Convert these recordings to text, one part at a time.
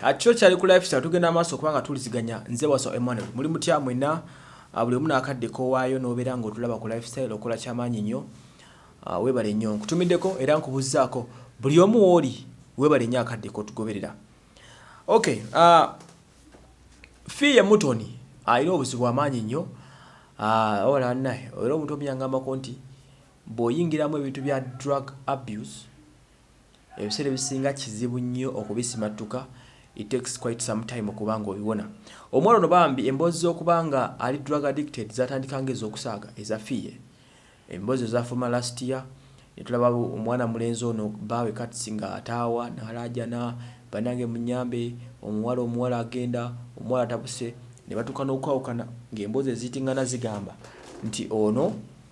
Acho cyali ku lifestyle tugenda amaso kubanga tuliziganya nze waso Emmanuel muri mutya mwena buli muna akadde ko wayo nobera ngo tulaba ku lifestyle okola kyamanyi nnyo webale nnyo kutumiddeko era nkubuzzaako buli omu oli webale nnyo akadde ko tugoberera. Okay, Fiye Mutoni ayina obuzibu amanyi nnyo ola naye era omuntu omuyangamba konti boyingiramu ebintu bya drug abuse ebiseera bisinga kizibu nnyo okubisimatuka. It takes quite some time okubanga obiwona. Omwana ono bambi emboozi okubanga ali drug addicted zatandika ngeza okusaaga eza Fiye. Emboozi zafuma last year netulaba omwana mulenzi ono bawe katsinga atawa nalaja na banange munyambe omuwala agenda omuwala tabuse ne batuka n'okwawukana ng'emboozi ezitingana zigamba nti ono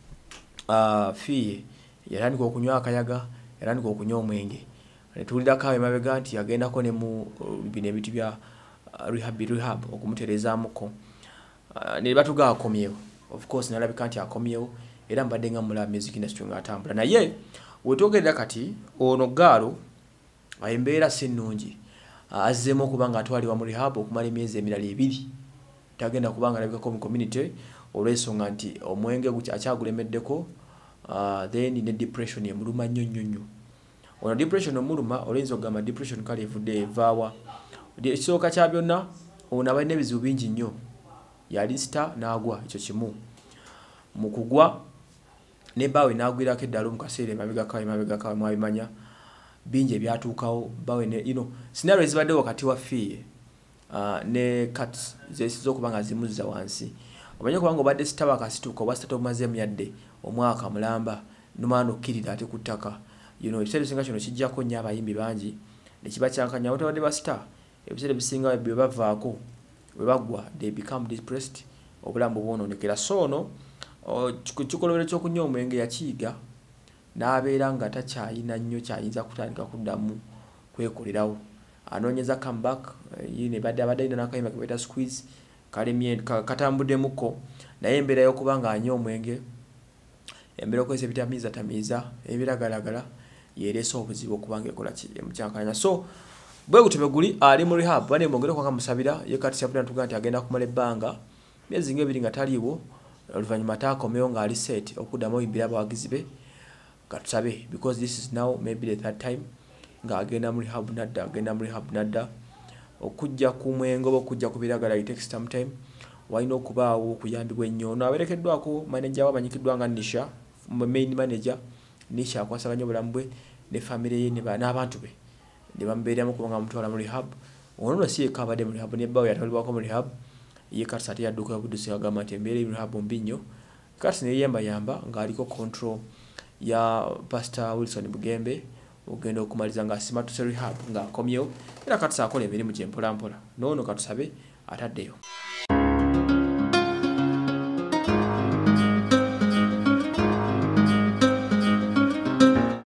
Fiye yatandika okunywa akayaga yatandika okunywa omwenge. Netulira kawe mabega nti yagendako ne mu bino ebitu bya rehab okumutereezaamuko ne batuga akomyewo. Of course nalabika nti akomyewo era mbadde nga mulaba music industry ng'atambula naye wetwogerera kati ono gaalo embeera si nnungi azzeemu okubanga atwalibwa mu rehab okumala emyezi emirala 2 tagenda kubanga alabikako mu community olw'ensonga nti omwenge akyagulemeddeko then ne depression emuluma nnyo. Ono depression omuluma olenzo gama depression kale evudde evaawa ekisooka kya byonna ono abalina ebizibu bingi nnyo yali star n'agwa ekyo kimu mu kugwa ne bawe n'agwirako eddalo mu kaseera emabega kawe mwabimanya bingi ebyatuukawo bawe ne scenario ezibadde wakati wa Fiye ne cuts zesizokuba nga zimuzza wansi omanye kubanga obadde star wakasituka oba star omaze emyadde omwaka mulamba nomwana okkirira ate ku ttaka ebiseera bisinga kino kijjako nnyo abayimbi bangi ne kiba kyankanya abatabadde ba star ebiseera bisinga bwe bavaako bwe bagwa they become depressed obulamu bwonoonekera. So ono kikolobero ky'okunywa omwenge yakiyiga n'abeera nga takyayina nnyo kyayinza kutandika kuddamu kwekolerawo anoonyeza comeback ne abadde alina n'akayimba ke bayita squeeze katambuddemuko naye embeera y'okuba nga anywa omwenge embeera okozesa ebitamiiza ebiragalagala yereese obuzibu okubanga ekola emukyankanya. So bwe gutebe guli ali mu rehab bane mwongere kwanga musabira ye kati kyapula tuga nti agenda kumala ebbanga myezi nga 2 nga taliiwo oluvannyuma taakomewo ng'ali set okuddamu oyimbira abawagizi be katusabe because this is now maybe the third time ng'agenda mu rehab nadda okujja ku mwengo oba okujja ku biragala it takes some time walina okubaawo okuyambibwa ennyo ono aberekeddwako manager wamanyikiddwa nga Nisha main manager Nisha akwasaganya obulamu bwe ne family ye n'abantu be ne bamubeeramu kubanga mutwala mu rehab. Ono si yekabadde mu rehab ne bawe yatwalibwako mu rehab ye kati ate yadduka budusi agamba nti embeera rehab mbi nnyo kati ne yamba ng'aliko control ya Pastor Wilson Bugembe ogenda okumaliza nga simatuse rehab ng'akomyewo era kati saakola emirimu gye mpola n'ono katusabe ataddeyo.